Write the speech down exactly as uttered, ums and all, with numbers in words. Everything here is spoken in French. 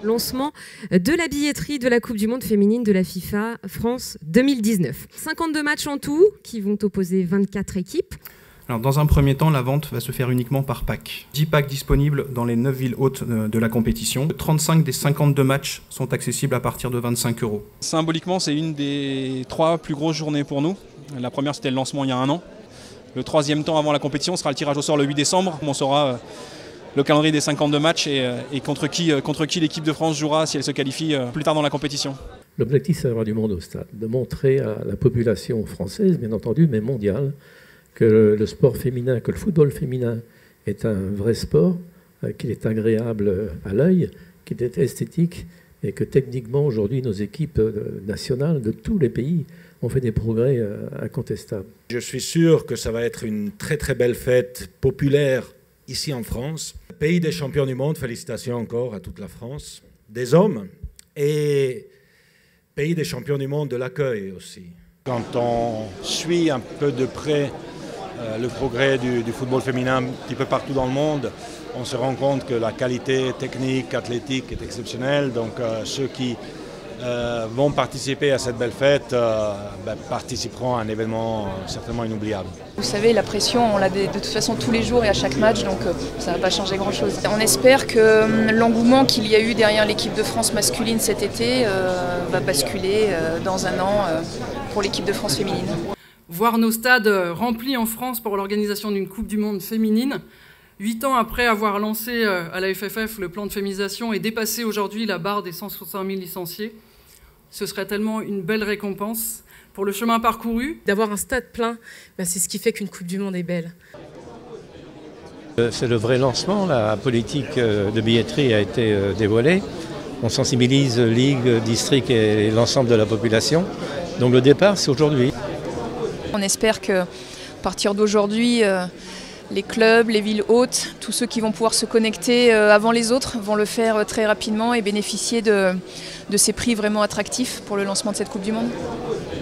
Lancement de la billetterie de la Coupe du Monde féminine de la FIFA France deux mille dix-neuf. cinquante-deux matchs en tout qui vont opposer vingt-quatre équipes. Alors, dans un premier temps, la vente va se faire uniquement par pack. dix packs disponibles dans les neuf villes hôtes de la compétition. trente-cinq des cinquante-deux matchs sont accessibles à partir de vingt-cinq euros. Symboliquement, c'est une des trois plus grosses journées pour nous. La première, c'était le lancement il y a un an. Le troisième temps avant la compétition sera le tirage au sort le huit décembre. On saura le calendrier des cinquante-deux matchs et, et contre qui, contre qui l'équipe de France jouera si elle se qualifie plus tard dans la compétition. L'objectif, c'est d'avoir du monde au stade, de montrer à la population française, bien entendu, mais mondiale, que le sport féminin, que le football féminin est un vrai sport, qu'il est agréable à l'œil, qu'il est esthétique et que techniquement, aujourd'hui, nos équipes nationales de tous les pays ont fait des progrès incontestables. Je suis sûr que ça va être une très très belle fête populaire ici en France. Pays des champions du monde, félicitations encore à toute la France, des hommes, et pays des champions du monde de l'accueil aussi. Quand on suit un peu de près euh, le progrès du, du football féminin un petit peu partout dans le monde, on se rend compte que la qualité technique, athlétique est exceptionnelle. Donc euh, ceux qui euh, vont participer à cette belle fête euh, ben, participeront à un événement euh, certainement inoubliable. Vous savez, la pression, on l'a de, de toute façon tous les jours et à chaque match, donc euh, ça ne va pas changer grand-chose. On espère que euh, l'engouement qu'il y a eu derrière l'équipe de France masculine cet été euh, va basculer euh, dans un an euh, pour l'équipe de France féminine. Voir nos stades remplis en France pour l'organisation d'une Coupe du Monde féminine, huit ans après avoir lancé à la F F F le plan de féminisation et dépassé aujourd'hui la barre des cent soixante mille licenciés, ce serait tellement une belle récompense pour le chemin parcouru. D'avoir un stade plein, ben c'est ce qui fait qu'une Coupe du Monde est belle. C'est le vrai lancement, la politique de billetterie a été dévoilée. On sensibilise Ligue, district et l'ensemble de la population. Donc le départ, c'est aujourd'hui. On espère qu'à partir d'aujourd'hui, euh, les clubs, les villes hôtes, tous ceux qui vont pouvoir se connecter euh, avant les autres vont le faire euh, très rapidement et bénéficier de, de ces prix vraiment attractifs pour le lancement de cette Coupe du Monde.